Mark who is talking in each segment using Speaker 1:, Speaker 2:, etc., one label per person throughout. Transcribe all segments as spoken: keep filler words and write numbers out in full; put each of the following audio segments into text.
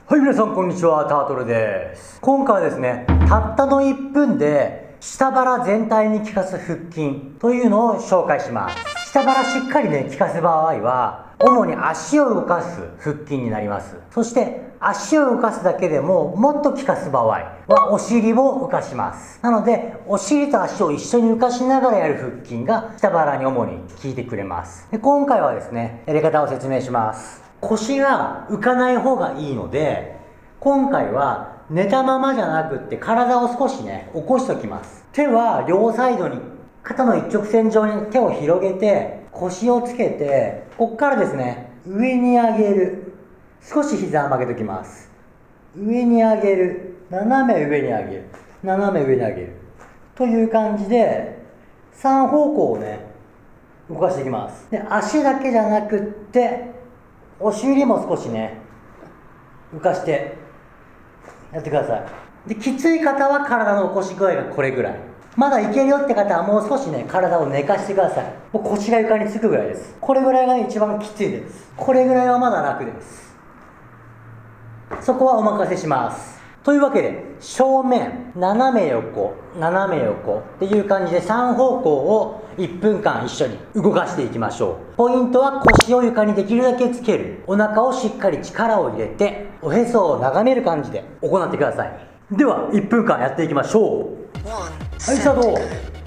Speaker 1: はい、皆さんこんにちは、タートルです。今回はですね、たったのいっぷんで下腹全体に効かす腹筋というのを紹介します。下腹しっかりね、効かす場合は、主に足を動かす腹筋になります。そして足を動かすだけでももっと効かす場合はお尻を浮かします。なのでお尻と足を一緒に浮かしながらやる腹筋が下腹に主に効いてくれます。で、今回はですね、やり方を説明します。腰が浮かない方がいいので、今回は寝たままじゃなくって体を少しね起こしておきます。手は両サイドに肩の一直線上に手を広げて腰をつけて、こっからですね上に上げる、少し膝を曲げておきます。上に上げる、斜め上に上げる、斜め上に上げるという感じでさん方向をね動かしていきます。で、足だけじゃなくってお尻も少しね浮かしてやってください。で、きつい方は体の起こし具合がこれぐらい。まだいけるよって方はもう少しね体を寝かしてください。もう腰が床につくぐらいです。これぐらいが一番きついです。これぐらいはまだ楽です。そこはお任せします。というわけで、正面、斜め横、斜め横っていう感じでさん方向をいっぷんかん一緒に動かしていきましょう。ポイントは腰を床にできるだけつける。お腹をしっかり力を入れて、おへそを眺める感じで行ってください。では、いっぷんかんやっていきましょう。はい、スタート。し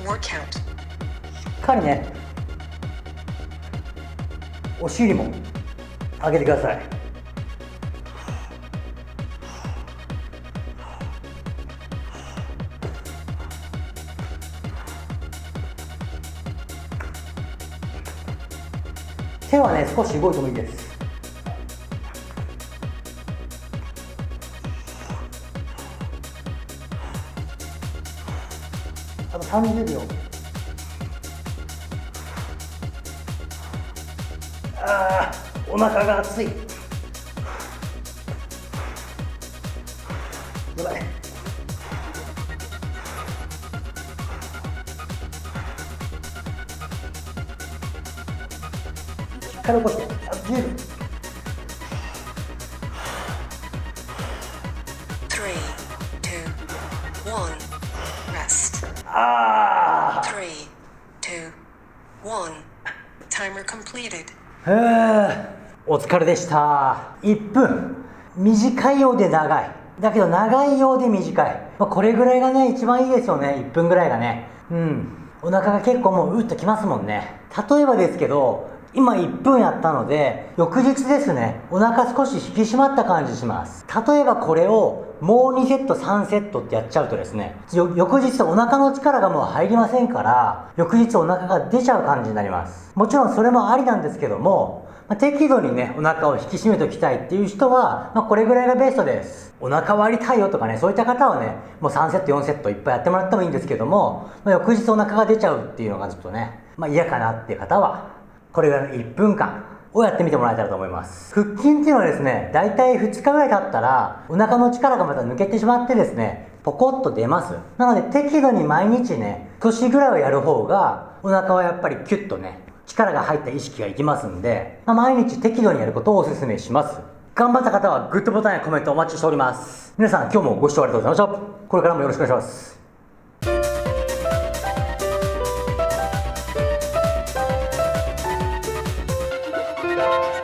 Speaker 1: っかりね、お尻も上げてください。手はね少し動いてもいいです。あとさんじゅうびょう。あー、お腹が熱い。やばい。しっかり起こして、あ、じゅうびょう。あー。へー、お疲れでした。いっぷん。短いようで長い。だけど長いようで短い。まあ、これぐらいがね、一番いいですよね。いっぷんぐらいがね。うん。お腹が結構もううっときますもんね。例えばですけど、今いっぷんやったので、翌日ですね、お腹少し引き締まった感じします。例えばこれをもうにセット、さんセットってやっちゃうとですね、翌日お腹の力がもう入りませんから、翌日お腹が出ちゃう感じになります。もちろんそれもありなんですけども、まあ、適度にね、お腹を引き締めておきたいっていう人は、まあ、これぐらいがベストです。お腹割りたいよとかね、そういった方はね、もうさんセット、よんセットいっぱいやってもらってもいいんですけども、まあ、翌日お腹が出ちゃうっていうのがちょっとね、まあ嫌かなっていう方は、これぐらいのいっぷんかんをやってみてもらえたらと思います。腹筋っていうのはですね、だいたいふつかぐらい経ったら、お腹の力がまた抜けてしまってですね、ポコッと出ます。なので適度に毎日ね、年ぐらいをやる方が、お腹はやっぱりキュッとね、力が入った意識がいきますんで、まあ、毎日適度にやることをお勧めします。頑張った方はグッドボタンやコメントお待ちしております。皆さん今日もご視聴ありがとうございました。これからもよろしくお願いします。Thank you.